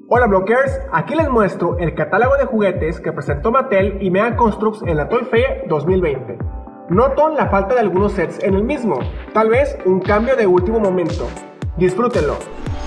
Hola Blockers, aquí les muestro el catálogo de juguetes que presentó Mattel y Mega Construx en la Toy Fair 2020. Noto la falta de algunos sets en el mismo, tal vez un cambio de último momento. Disfrútenlo.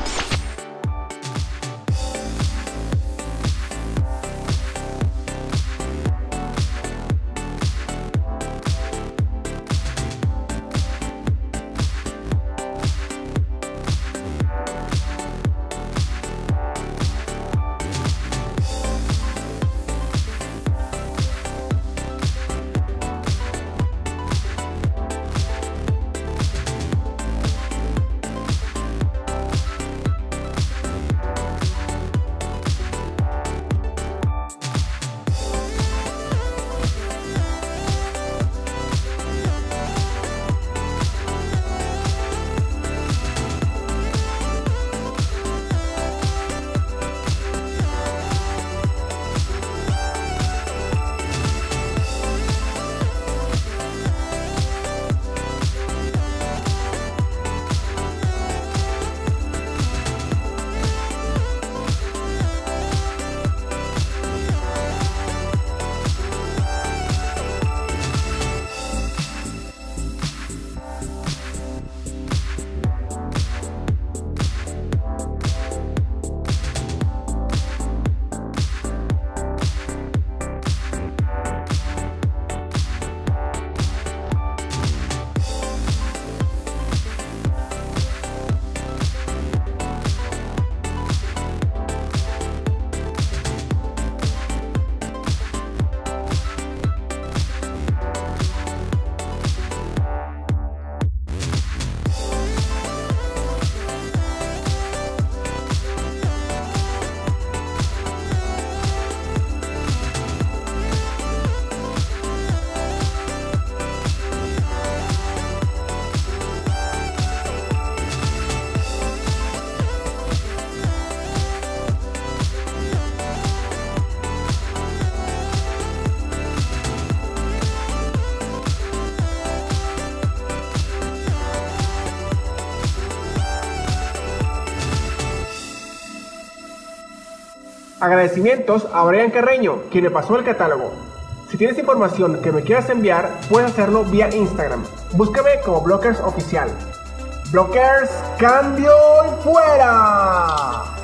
Agradecimientos a Brian Carreño, quien me pasó el catálogo. Si tienes información que me quieras enviar, puedes hacerlo vía Instagram. Búscame como Blockers Oficial. Blockers, cambio y fuera.